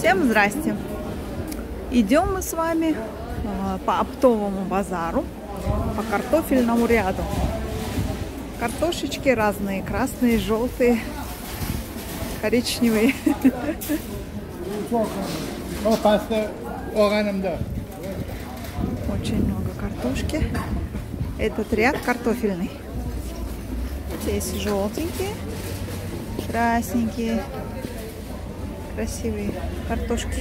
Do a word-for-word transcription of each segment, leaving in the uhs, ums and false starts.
Всем здрасте! Идем мы с вами э, по оптовому базару, по картофельному ряду. Картошечки разные, красные, желтые, коричневые. Очень много картошки. Этот ряд картофельный. Здесь желтенькие, красненькие, красивые картошки.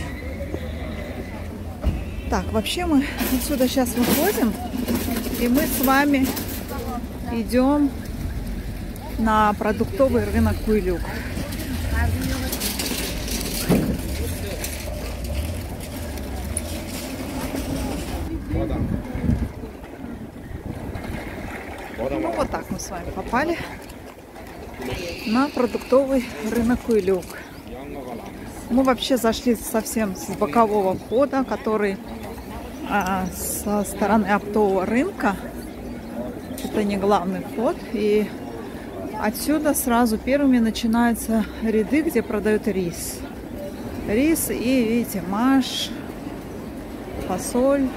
Так, вообще мы отсюда сейчас выходим, и мы с вами идем на продуктовый рынок Куйлюк. Ну вот так мы с вами попали на продуктовый рынок Куйлюк. Мы вообще зашли совсем с бокового входа, который а, со стороны оптового рынка. Это не главный вход. И отсюда сразу первыми начинаются ряды, где продают рис. Рис и, видите, маш, фасоль,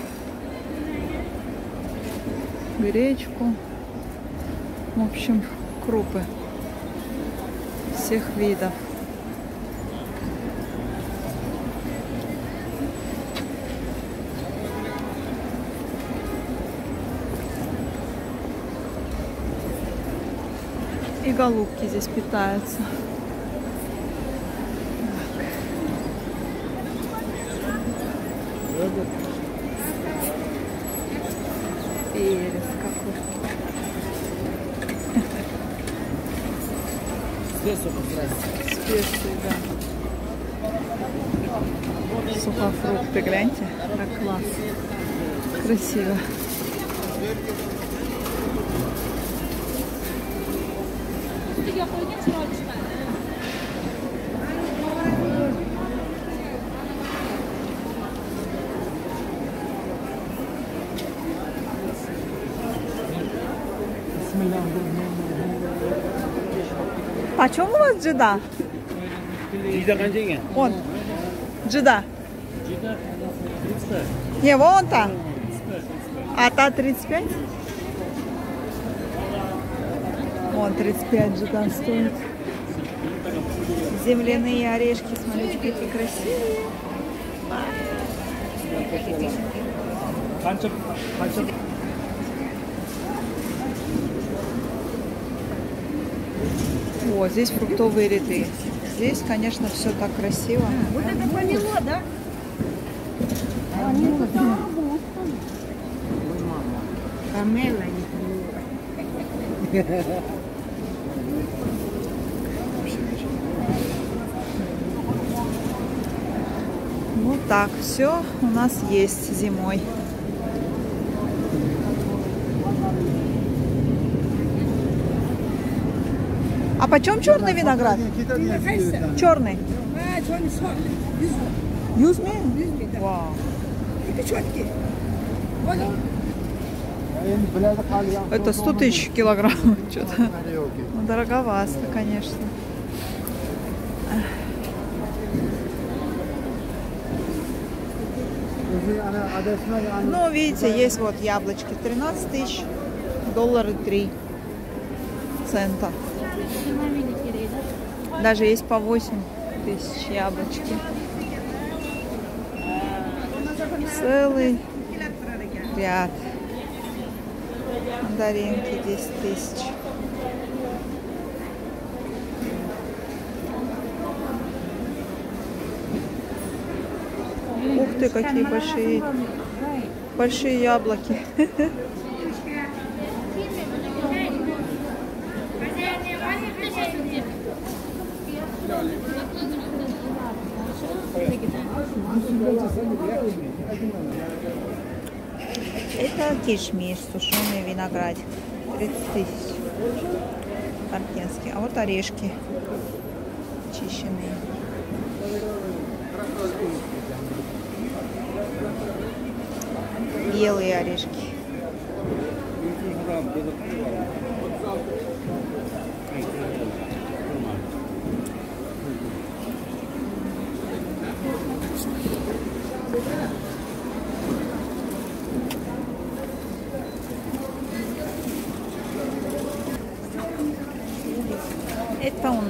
гречку. В общем, крупы всех видов. И голубки здесь питаются. Перец какой. Специи, да. Сухофрукты, гляньте, как класс. Красиво. Почем у вас джида? Вон. Джида. Не, вон та. А та тридцать пять? Вон тридцать пять джида стоит. Земляные орешки, смотрите, какие красивые. О, здесь фруктовые ряды. Здесь, конечно, все так красиво. Вот это помело, да? Помело, не помело. Вот так все у нас есть зимой. А почем черный виноград? Черный. Юзми? Вау. Это сто тысяч килограмм. Что-то. Ну, дороговато, конечно. Ну, видите, есть вот яблочки. тринадцать тысяч, доллары три цента. Даже есть по восемь тысяч яблочки. Целый ряд. Мандаринки десять тысяч. Ух ты, какие большие, большие яблоки. Это кишмиш, сушеный виноград, тридцать тысяч, аргентинский. А вот орешки чищенные. Белые орешки.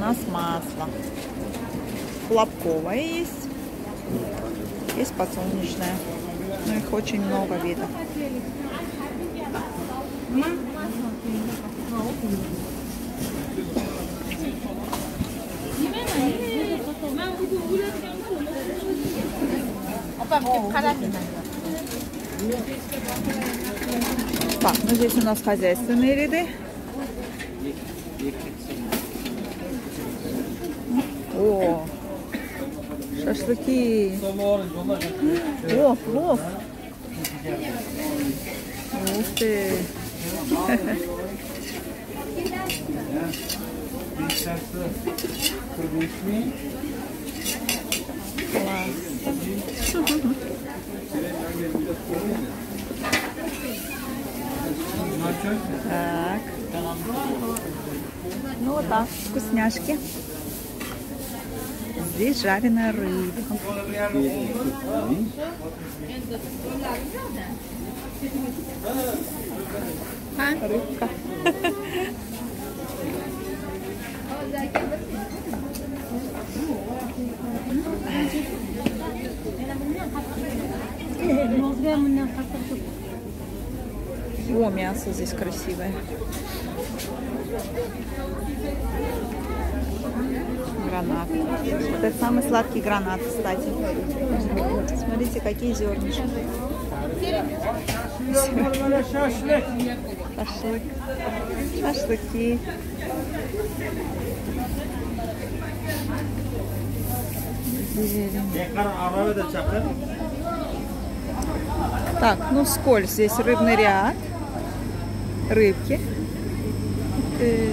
нас масло. Хлопковое есть. Есть подсолнечное. Ну, их очень много видов. Так, ну здесь у нас хозяйственные ряды. О, шашлыки. О, плов. Ух ты. Так. Ну вот так, вкусняшки. Здесь жареная рыбка. Рыбка. О, мясо здесь красивое. Гранат. Вот это самый сладкий гранат, кстати. Смотрите, какие зернышки. Шашлык. Шашлыки. Так, ну сколь здесь рыбный ряд. Рыбки. Э,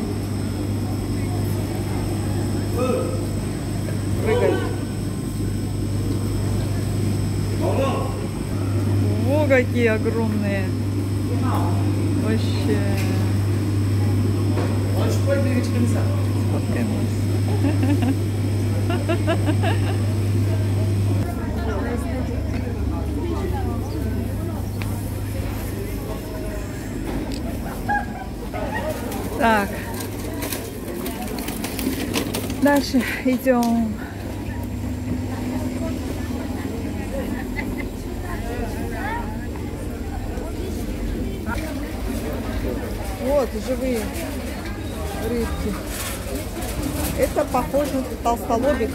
прыгают. О, какие огромные. Вообще. Сфоткаемся. Так, дальше идем. Вот живые рыбки. Это похоже на толстолобик.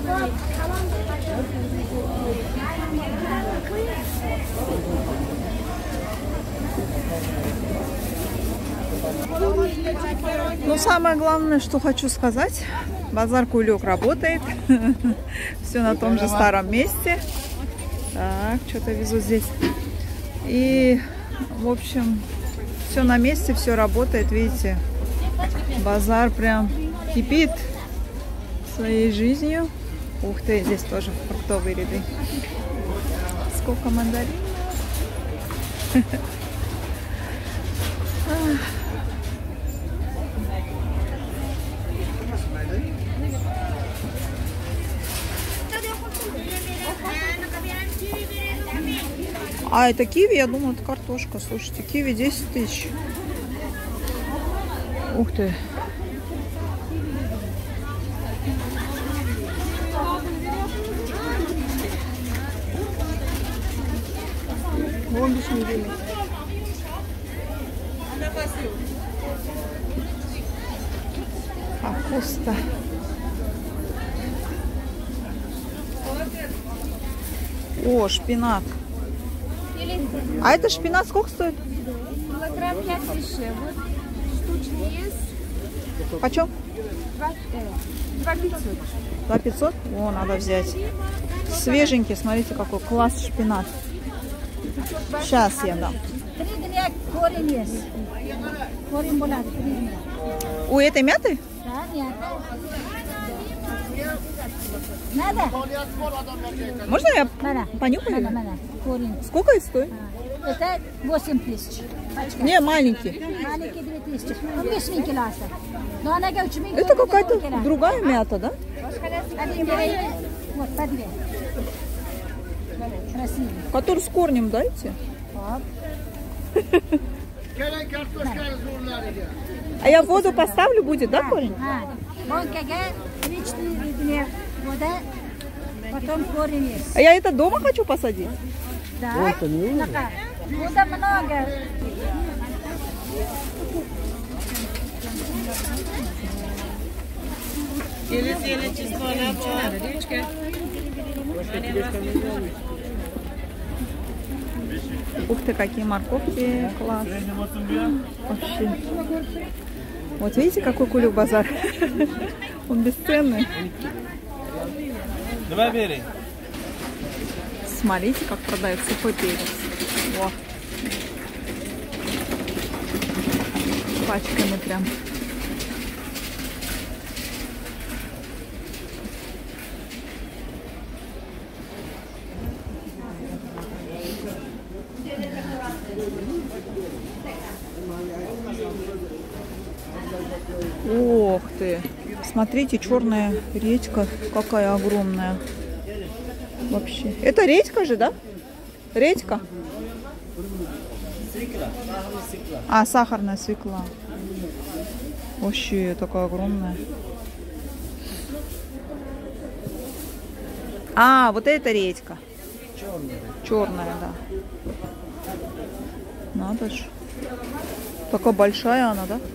Но самое главное, что хочу сказать, базар Кулек работает. Все на том же старом месте. Так, что-то везу здесь. И, в общем, все на месте, все работает, видите. Базар прям кипит своей жизнью. Ух ты, здесь тоже фруктовые ряды. Сколько мандаринов. А это киви, я думаю, это картошка. Слушайте, киви десять тысяч. Ух ты. Капуста. О, шпинат. А это шпинат сколько стоит? Килограмм пять тысяч. Вот штучный есть. Почем? Два пятьсот. Два пятьсот? О, надо взять. Свеженький, смотрите, какой класс шпинат. Сейчас я дам. Три дня корень есть. Корень булат. У этой мяты? Да, нет. Надо? Можно я Надо. понюхаю? Надо, надо. Корень. Сколько это стоит? Это восемь тысяч. Не, маленький. Маленький две тысячи. Он вишенький ласа. Но она говорит, что Это какая-то другая мята, да? Один две. Вот, по две. Красивый. Который с корнем дайте. Вот. А я в воду поставлю, будет, да, корень? А, Банкага личный вода, потом корень. А я это дома хочу посадить? Да, вода много. Ух ты, какие морковки, класс. Вообще. Вот видите, какой кулек базар. Он бесценный. Давай бери. Смотрите, как продают сухой перец. Во. Пачками прям. Ох ты! Смотрите, черная редька какая огромная. Вообще. Это редька же, да? Редька? А, сахарная свекла. Вообще такая огромная. А, вот это редька. Черная. Черная, да. Надо же. Такая большая она, да?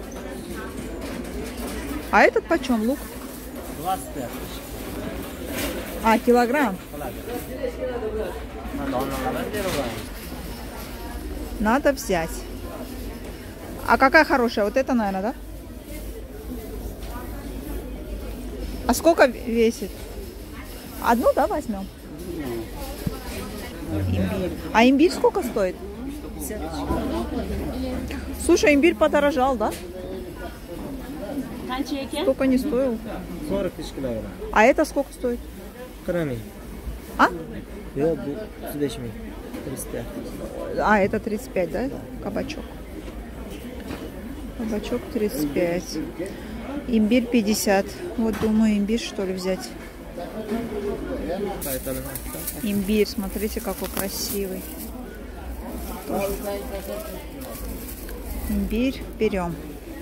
А этот почем лук? двадцать пять. А, килограмм. Надо взять. А какая хорошая? Вот это, наверное, да? А сколько весит? Одну, да, возьмем? Имбирь. А имбирь сколько стоит? Слушай, имбирь подорожал, да? Сколько не стоил? сорок тысяч килограмм. А это сколько стоит? Крами. А? Yok bu otuz beş bin. тридцать пять. А, это тридцать пять, да? Кабачок. Кабачок тридцать пять. Имбирь пятьдесят. Вот думаю, имбирь что ли взять. Имбирь, смотрите, какой красивый. Тоже. Имбирь берем.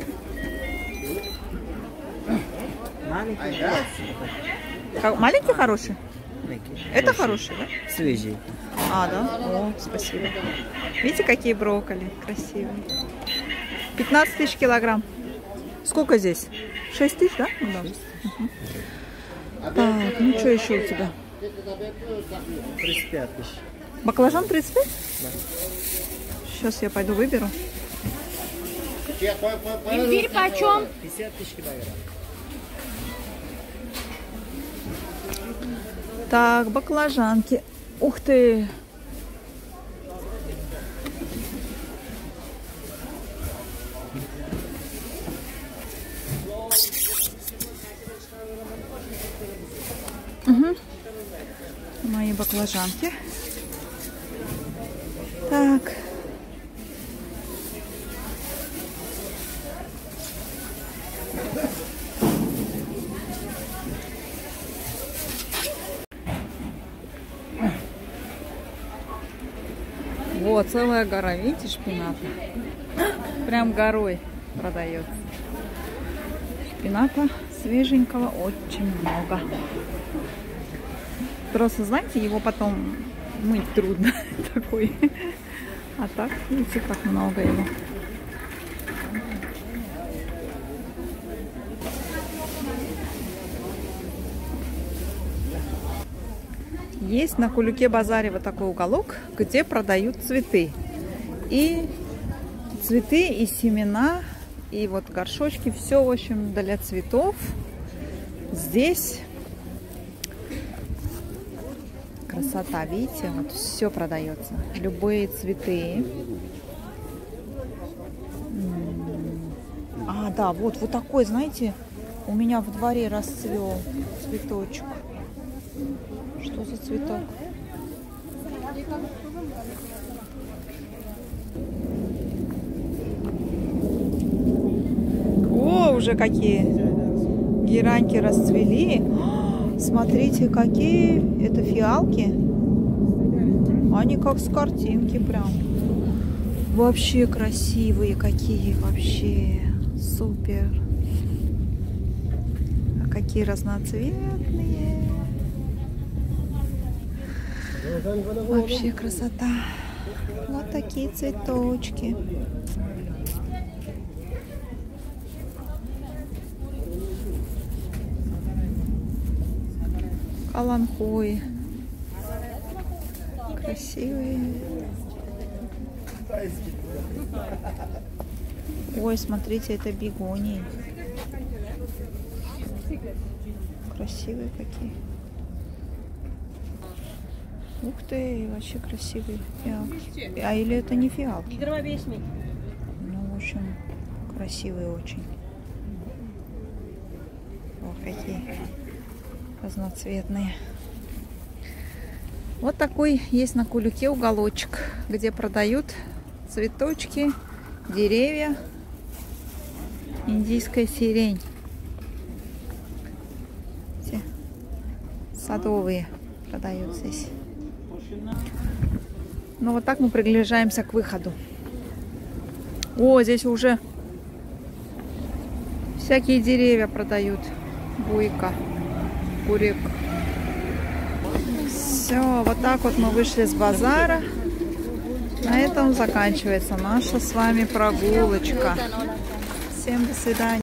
Маленький. Как, маленький хороший? Маленький. Это хороший, да? Свежий. А, да? О, спасибо. Видите, какие брокколи красивые. пятнадцать тысяч килограмм. Сколько здесь? шесть тысяч, да? Ну, да. Угу. Так, ну что еще у тебя? тридцать пять тысяч. Баклажан тридцать пять? Да. Сейчас я пойду выберу. Имбирь почем? пятьдесят тысяч килограмм. Так, баклажанки. Ух ты! Угу. Мои баклажанки. Так. Вот, целая гора, видите, шпината? Прям горой продается. Шпината свеженького очень много. Просто, знаете, его потом мыть трудно такой. А так, видите, как много его. Есть на Кулике-базаре вот такой уголок, где продают цветы. И цветы, и семена, и вот горшочки. Все, в общем, для цветов. Здесь красота, видите? Вот все продается. Любые цветы. А, да, вот, вот такой, знаете, у меня в дворе расцвел цветочек. Что за цветок? О, уже какие гераньки расцвели. О, смотрите, какие это фиалки. Они как с картинки прям. Вообще красивые какие, вообще супер. какие разноцветные. Вообще красота. Вот такие цветочки. Каланхои. Красивые. Ой, смотрите, это бегонии. Красивые какие. Ух ты, вообще красивые фиалки. А или это не фиалки? Ну, в общем, красивые очень. Ох, какие разноцветные. Вот такой есть на Кулике уголочек, где продают цветочки, деревья, индийская сирень. Эти садовые продают здесь. Ну вот так мы приближаемся к выходу. О, здесь уже всякие деревья продают. Буйка, бурик. Все, вот так вот мы вышли с базара. На этом заканчивается наша с вами прогулочка. Всем до свидания.